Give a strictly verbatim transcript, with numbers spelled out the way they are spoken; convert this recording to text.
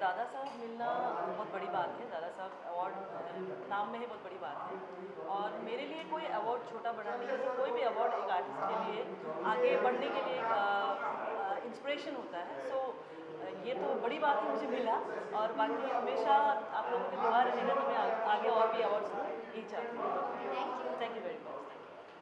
दादा साहब मिलना बहुत बड़ी बात है। दादा साहब अवार्ड नाम में ही बहुत बड़ी बात है और मेरे लिए कोई अवार्ड छोटा बड़ा नहीं है। कोई भी अवार्ड एक आर्टिस्ट के लिए आगे बढ़ने के लिए एक इंस्पिरेशन होता है। सो ये तो बड़ी बात है मुझे मिला और बाकी हमेशा आप लोगों की दुआ रहेगा तो मैं आगे और भी अवार्ड्स यही चाहती हूँ। Thank you. Thank you very